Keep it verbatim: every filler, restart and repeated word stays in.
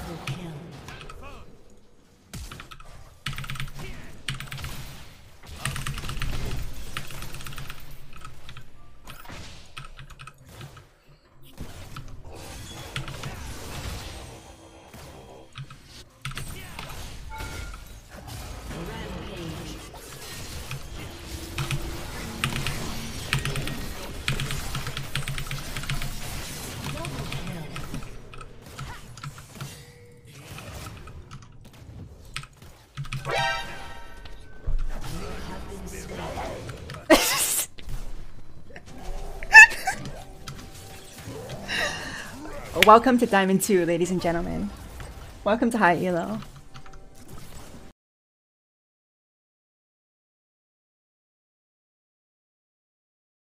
Welcome to Diamond two, ladies and gentlemen. Welcome to High Elo.